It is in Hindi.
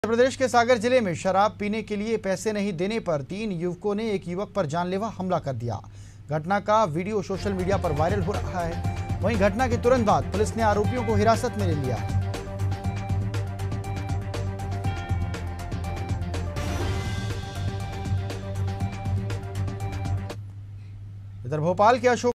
मध्य प्रदेश के सागर जिले में शराब पीने के लिए पैसे नहीं देने पर 3 युवकों ने एक युवक पर जानलेवा हमला कर दिया। घटना का वीडियो सोशल मीडिया पर वायरल हो रहा है। वहीं घटना के तुरंत बाद पुलिस ने आरोपियों को हिरासत में ले लिया। इधर भोपाल के अशोक